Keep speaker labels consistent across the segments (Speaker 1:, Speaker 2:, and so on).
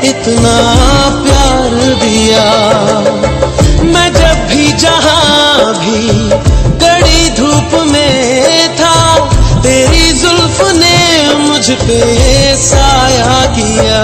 Speaker 1: इतना प्यार दिया। मैं जब भी जहां भी कड़ी धूप में था, तेरी जुल्फ ने मुझ पे साया किया।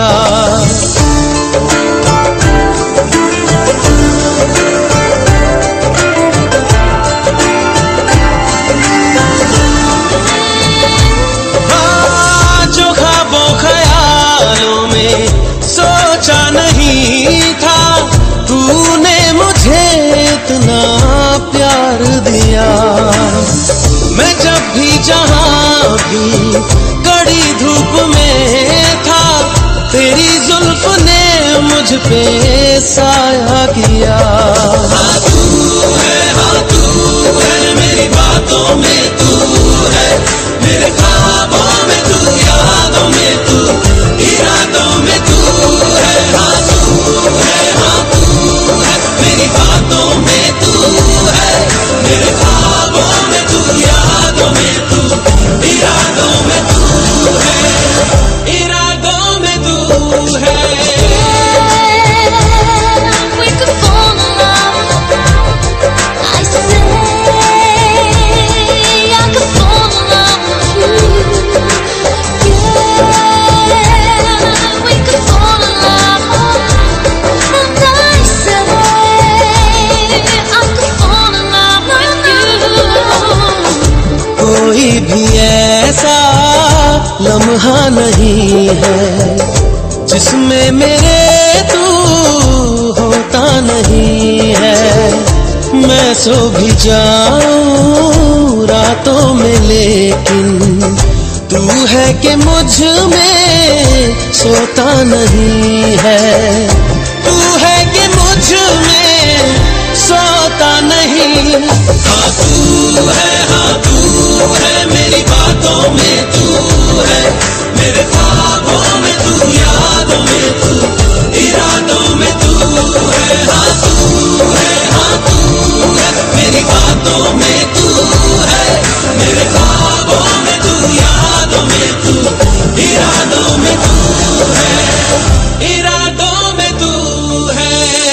Speaker 1: मैं जब भी जहां भी कड़ी धूप में था, तेरी जुल्फ ने मुझ पे साया किया। हाँ तू है मेरी बातों में तू है, मेरे ख्वाबों में तू, यादों में तू, इरादों में तू है। हाँ तू है मेरी बातों में तू है, मेरे ख्वाबों में तू, यादों में तू, इरादों में तू है, इरादों में तू है। We could fall in love. I say I could fall in love with you. Yeah, we could fall in love. And I say I could fall in love with you. कोई भी ऐसा लम्हा नहीं है जिसमें मेरे तू होता नहीं है। मैं सो भी जाऊं रातों में, लेकिन तू है कि मुझ में सोता नहीं है। तू है कि मुझ में सोता नहीं। हाँ तू है मेरी बातों में तू है, मेरे ख्वाबों में तू, यादों में तू, इरादों में तू है। हाँ तू है मेरी बातों में तू है, मेरे ख्वाबों में तू, यादों में तू, इरादों में तू है, इरादों में तू है।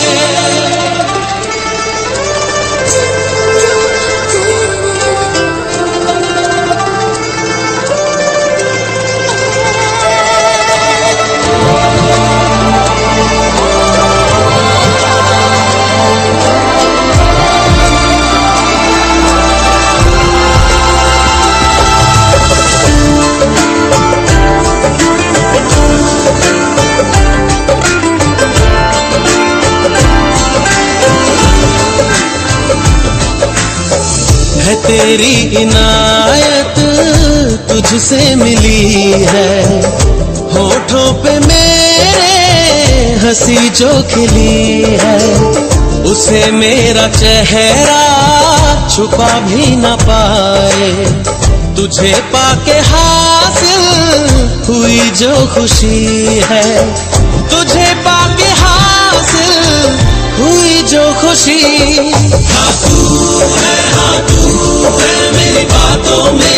Speaker 1: है तेरी इनायत तुझसे मिली है, होठों पे मेरे हंसी जो खिली है, उसे मेरा चेहरा छुपा भी न पाए। तुझे पाके हासिल हुई जो खुशी है, तुझे पाके हासिल हुई जो खुशी। हाँ तू है मेरी बातों में